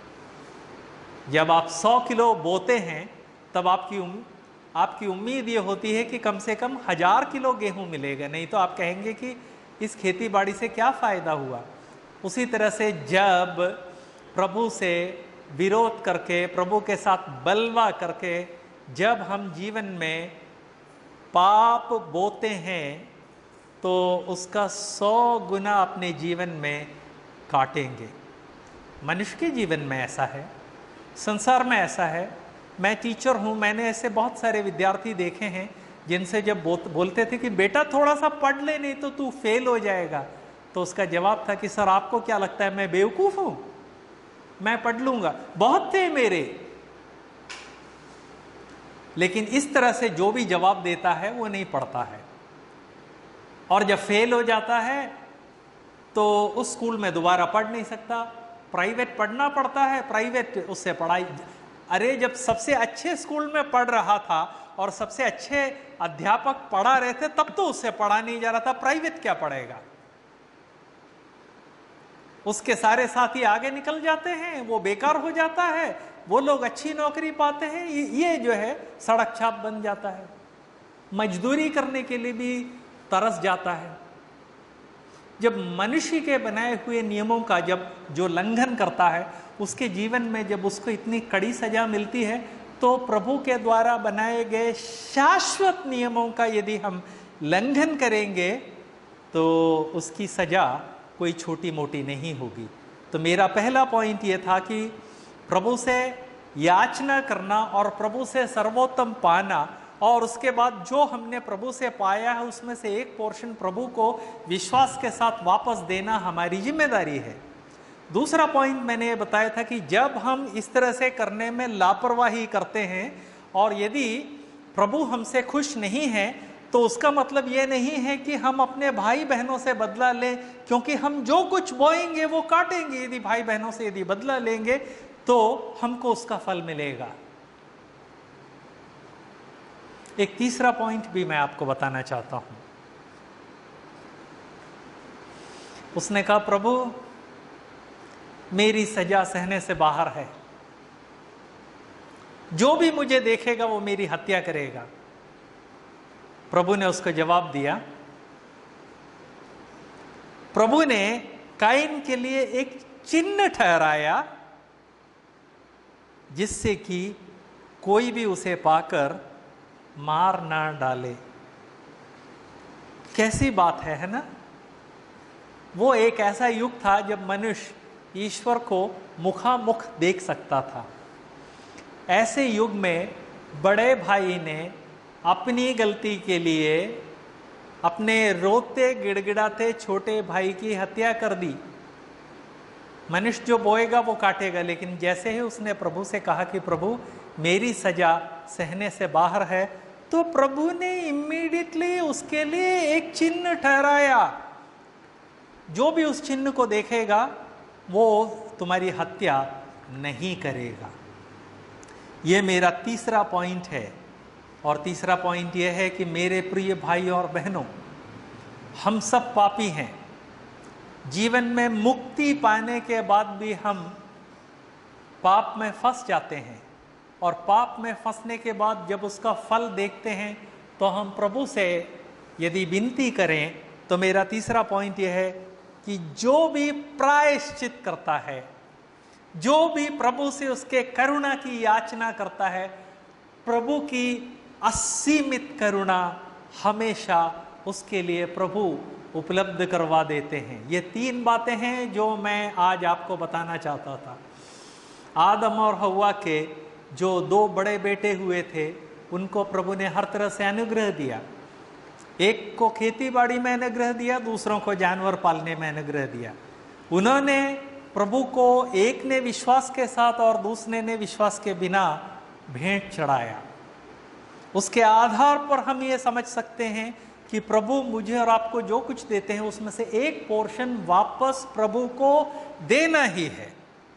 जब आप 100 किलो बोते हैं तब आपकी उम्मीद ये होती है कि कम से कम 1000 किलो गेहूं मिलेगा, नहीं तो आप कहेंगे कि इस खेती बाड़ी से क्या फायदा हुआ। उसी तरह से जब प्रभु से विरोध करके, प्रभु के साथ बलवा करके जब हम जीवन में पाप बोते हैं तो उसका 100 गुना अपने जीवन में काटेंगे। मनुष्य के जीवन में ऐसा है, संसार में ऐसा है। मैं टीचर हूँ, मैंने ऐसे बहुत सारे विद्यार्थी देखे हैं जिनसे जब बोलते थे कि बेटा थोड़ा सा पढ़ ले नहीं तो तू फेल हो जाएगा, तो उसका जवाब था कि सर आपको क्या लगता है मैं बेवकूफ़ हूँ, मैं पढ़ लूँगा। बहुत थे मेरे, लेकिन इस तरह से जो भी जवाब देता है वो नहीं पढ़ता है, और जब फेल हो जाता है तो उस स्कूल में दोबारा पढ़ नहीं सकता, प्राइवेट पढ़ना पड़ता है, प्राइवेट उससे पढ़ाई। अरे जब सबसे अच्छे स्कूल में पढ़ रहा था और सबसे अच्छे अध्यापक पढ़ा रहे थे तब तो उससे पढ़ा नहीं जा रहा था, प्राइवेट क्या पढ़ेगा। उसके सारे साथी आगे निकल जाते हैं, वो बेकार हो जाता है, वो लोग अच्छी नौकरी पाते हैं, ये जो है सड़क छाप बन जाता है, मजदूरी करने के लिए भी तरस जाता है। जब मनुष्य के बनाए हुए नियमों का जब जो लंघन करता है उसके जीवन में जब उसको इतनी कड़ी सजा मिलती है, तो प्रभु के द्वारा बनाए गए शाश्वत नियमों का यदि हम लंघन करेंगे तो उसकी सजा कोई छोटी मोटी नहीं होगी। तो मेरा पहला पॉइंट ये था कि प्रभु से याचना करना और प्रभु से सर्वोत्तम पाना, और उसके बाद जो हमने प्रभु से पाया है उसमें से एक पोर्शन प्रभु को विश्वास के साथ वापस देना हमारी जिम्मेदारी है। दूसरा पॉइंट मैंने ये बताया था कि जब हम इस तरह से करने में लापरवाही करते हैं और यदि प्रभु हमसे खुश नहीं है तो उसका मतलब ये नहीं है कि हम अपने भाई बहनों से बदला लें, क्योंकि हम जो कुछ बोएंगे वो काटेंगे। यदि भाई बहनों से यदि बदला लेंगे तो हमको उसका फल मिलेगा। एक तीसरा पॉइंट भी मैं आपको बताना चाहता हूं। उसने कहा प्रभु मेरी सजा सहने से बाहर है, जो भी मुझे देखेगा वो मेरी हत्या करेगा। प्रभु ने उसको जवाब दिया, प्रभु ने काइन के लिए एक चिन्ह ठहराया जिससे कि कोई भी उसे पाकर मार ना डाले। कैसी बात है ना। वो एक ऐसा युग था जब मनुष्य ईश्वर को मुखामुख देख सकता था। ऐसे युग में बड़े भाई ने अपनी गलती के लिए अपने रोते गिड़गिड़ाते छोटे भाई की हत्या कर दी। मनुष्य जो बोएगा वो काटेगा, लेकिन जैसे ही उसने प्रभु से कहा कि प्रभु मेरी सजा सहने से बाहर है, तो प्रभु ने इमीडिएटली उसके लिए एक चिन्ह ठहराया। जो भी उस चिन्ह को देखेगा वो तुम्हारी हत्या नहीं करेगा। ये मेरा तीसरा पॉइंट है। और तीसरा पॉइंट यह है कि मेरे प्रिय भाई और बहनों, हम सब पापी हैं। जीवन में मुक्ति पाने के बाद भी हम पाप में फंस जाते हैं, और पाप में फंसने के बाद जब उसका फल देखते हैं तो हम प्रभु से यदि विनती करें, तो मेरा तीसरा पॉइंट यह है कि जो भी प्रायश्चित करता है, जो भी प्रभु से उसके करुणा की याचना करता है, प्रभु की असीमित करुणा हमेशा उसके लिए प्रभु उपलब्ध करवा देते हैं। ये 3 बातें हैं जो मैं आज आपको बताना चाहता था। आदम और हव्वा के जो 2 बड़े बेटे हुए थे, उनको प्रभु ने हर तरह से अनुग्रह दिया। एक को खेती बाड़ी में अनुग्रह दिया, दूसरों को जानवर पालने में अनुग्रह दिया। उन्होंने प्रभु को, एक ने विश्वास के साथ और दूसरे ने विश्वास के बिना भेंट चढ़ाया। उसके आधार पर हम ये समझ सकते हैं कि प्रभु मुझे और आपको जो कुछ देते हैं उसमें से एक पोर्शन वापस प्रभु को देना ही है।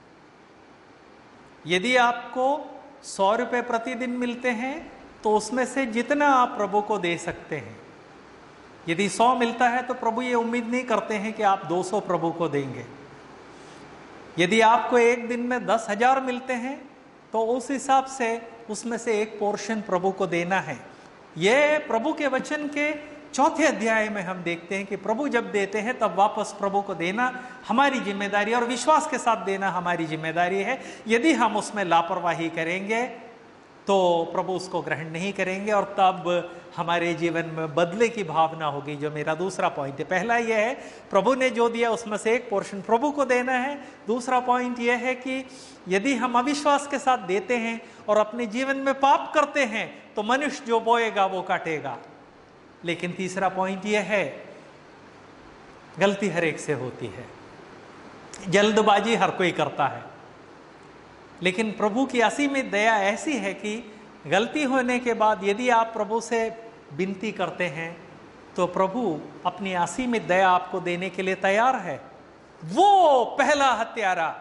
यदि आपको 100 रुपये प्रतिदिन मिलते हैं तो उसमें से जितना आप प्रभु को दे सकते हैं। यदि 100 मिलता है तो प्रभु ये उम्मीद नहीं करते हैं कि आप 200 प्रभु को देंगे। यदि आपको एक दिन में 10,000 मिलते हैं तो उस हिसाब से उसमें से एक पोर्शन प्रभु को देना है। यह प्रभु के वचन के 4थे अध्याय में हम देखते हैं कि प्रभु जब देते हैं तब वापस प्रभु को देना हमारी जिम्मेदारी, और विश्वास के साथ देना हमारी जिम्मेदारी है। यदि हम उसमें लापरवाही करेंगे तो प्रभु उसको ग्रहण नहीं करेंगे, और तब हमारे जीवन में बदले की भावना होगी, जो मेरा दूसरा पॉइंट है। पहला यह है, प्रभु ने जो दिया उसमें से एक पोर्शन प्रभु को देना है। दूसरा पॉइंट यह है कि यदि हम अविश्वास के साथ देते हैं और अपने जीवन में पाप करते हैं तो मनुष्य जो बोएगा वो काटेगा। लेकिन तीसरा पॉइंट यह है, गलती हर एक से होती है, जल्दबाजी हर कोई करता है, लेकिन प्रभु की असीमित दया ऐसी है कि गलती होने के बाद यदि आप प्रभु से विनती करते हैं तो प्रभु अपनी असीमित दया आपको देने के लिए तैयार है। वो पहला हत्यारा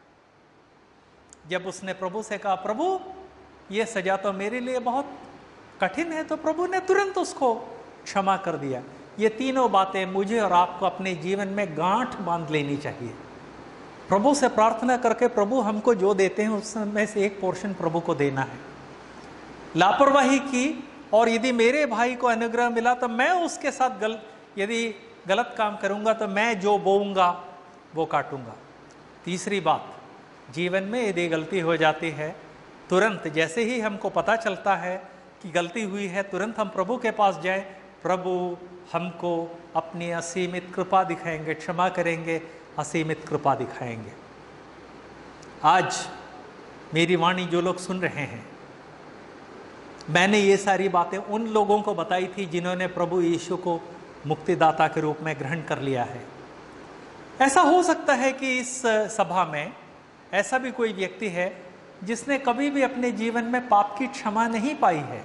जब उसने प्रभु से कहा, प्रभु ये सजा तो मेरे लिए बहुत कठिन है, तो प्रभु ने तुरंत उसको क्षमा कर दिया। ये तीनों बातें मुझे और आपको अपने जीवन में गांठ बांध लेनी चाहिए। प्रभु से प्रार्थना करके प्रभु हमको जो देते हैं उसमें से एक पोर्शन प्रभु को देना है। लापरवाही की और यदि मेरे भाई को अनुग्रह मिला तो मैं उसके साथ यदि गलत काम करूंगा तो मैं जो बोऊंगा वो काटूंगा। तीसरी बात, जीवन में यदि गलती हो जाती है, तुरंत जैसे ही हमको पता चलता है कि गलती हुई है, तुरंत हम प्रभु के पास जाएं। प्रभु हमको अपनी असीमित कृपा दिखाएंगे, क्षमा करेंगे, असीमित कृपा दिखाएंगे। आज मेरी वाणी जो लोग सुन रहे हैं, मैंने ये सारी बातें उन लोगों को बताई थी जिन्होंने प्रभु यीशु को मुक्तिदाता के रूप में ग्रहण कर लिया है। ऐसा हो सकता है कि इस सभा में ऐसा भी कोई व्यक्ति है जिसने कभी भी अपने जीवन में पाप की क्षमा नहीं पाई है।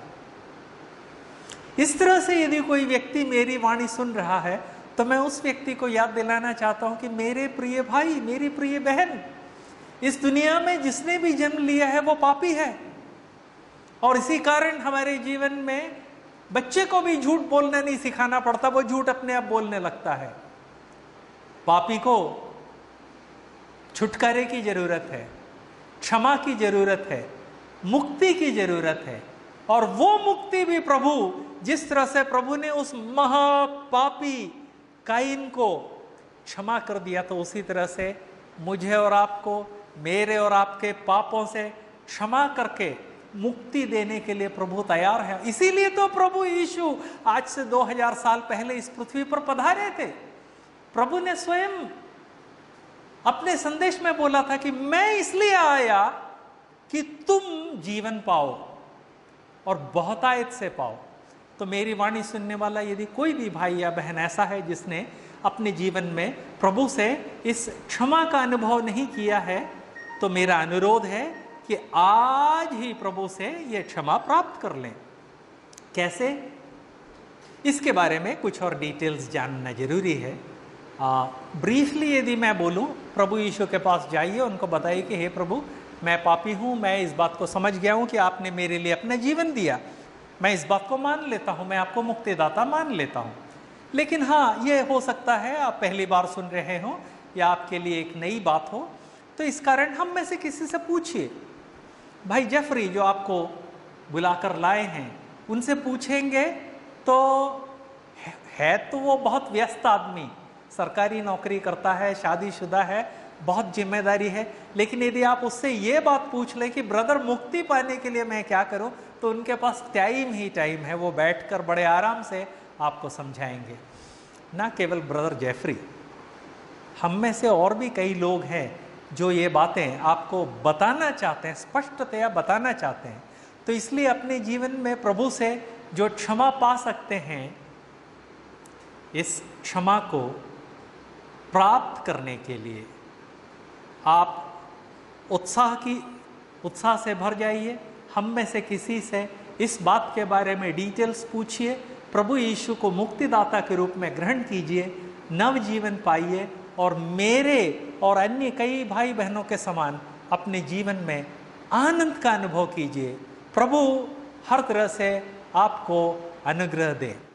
इस तरह से यदि कोई व्यक्ति मेरी वाणी सुन रहा है तो मैं उस व्यक्ति को याद दिलाना चाहता हूं कि मेरे प्रिय भाई, मेरी प्रिय बहन, इस दुनिया में जिसने भी जन्म लिया है वो पापी है, और इसी कारण हमारे जीवन में बच्चे को भी झूठ बोलना नहीं सिखाना पड़ता, वो झूठ अपने आप बोलने लगता है। पापी को छुटकारे की जरूरत है, क्षमा की जरूरत है, मुक्ति की जरूरत है, और वो मुक्ति भी प्रभु, जिस तरह से प्रभु ने उस महापापी काइन को क्षमा कर दिया, तो उसी तरह से मुझे और आपको मेरे और आपके पापों से क्षमा करके मुक्ति देने के लिए प्रभु तैयार है। इसीलिए तो प्रभु यीशु आज से 2000 साल पहले इस पृथ्वी पर पधारे थे। प्रभु ने स्वयं अपने संदेश में बोला था कि मैं इसलिए आया कि तुम जीवन पाओ और बहुतायत से पाओ। तो मेरी वाणी सुनने वाला यदि कोई भी भाई या बहन ऐसा है जिसने अपने जीवन में प्रभु से इस क्षमा का अनुभव नहीं किया है, तो मेरा अनुरोध है कि आज ही प्रभु से यह क्षमा प्राप्त कर लें। कैसे? इसके बारे में कुछ और डिटेल्स जानना जरूरी है। ब्रीफली यदि मैं बोलूं, प्रभु यीशु के पास जाइए, उनको बताइए कि हे प्रभु, मैं पापी हूं, मैं इस बात को समझ गया हूं कि आपने मेरे लिए अपना जीवन दिया, मैं इस बात को मान लेता हूं, मैं आपको मुक्तिदाता मान लेता हूं। लेकिन हाँ, ये हो सकता है आप पहली बार सुन रहे हो या आपके लिए एक नई बात हो, तो इस कारण हम में से किसी से पूछिए। भाई जेफरी जो आपको बुलाकर लाए हैं, उनसे पूछेंगे तो है तो वो बहुत व्यस्त आदमी, सरकारी नौकरी करता है, शादीशुदा है, बहुत जिम्मेदारी है, लेकिन यदि आप उससे ये बात पूछ लें कि ब्रदर मुक्ति पाने के लिए मैं क्या करूं, तो उनके पास टाइम ही टाइम है, वो बैठकर बड़े आराम से आपको समझाएंगे। ना केवल ब्रदर जेफरी, हम में से और भी कई लोग हैं जो ये बातें आपको बताना चाहते हैं, स्पष्टतया बताना चाहते हैं। तो इसलिए अपने जीवन में प्रभु से जो क्षमा पा सकते हैं, इस क्षमा को प्राप्त करने के लिए आप उत्साह से भर जाइए। हम में से किसी से इस बात के बारे में डिटेल्स पूछिए, प्रभु यीशु को मुक्तिदाता के रूप में ग्रहण कीजिए, नव जीवन पाइए और मेरे और अन्य कई भाई बहनों के समान अपने जीवन में आनंद का अनुभव कीजिए। प्रभु हर तरह से आपको अनुग्रह दे।